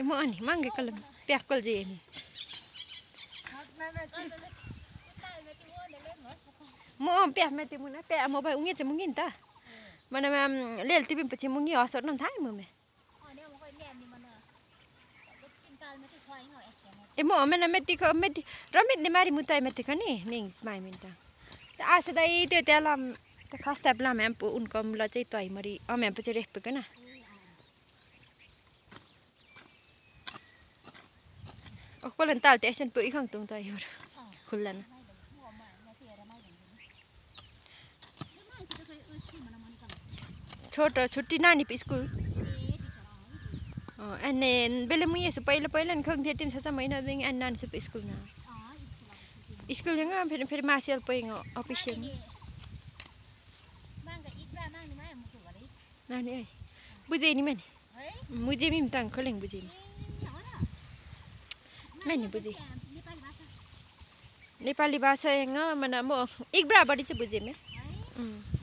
mo ani mangge kalam piakol je ni mo piak meti mo na pe mo ba ungi je mungin ta mana mam lel tibim pachi mungi asot non thai mo me emo mena meti ko meti ramit ni mari mutai meti kani ning smai minta asa dai te telam ta khas ta plam em pu un kom la chai toi mari am em pachi reh pe kana o kolen tal te sen pu i khang tung tai yor khullan छोटो छुट्टी नानी pay school अनि बेले मुये से पहिला खंग थे 3 महिना बेंग एन नान से स्कूल ना स्कूल जंगा फिर मासियल पेंग ऑफिशियल नानी ai बुझे नि मैंने मुझे भी तंग खोलेंगे बुझे मैंने बुझे नेपाली भाषा हैंगा मना मो एक बराबर ही बुझे में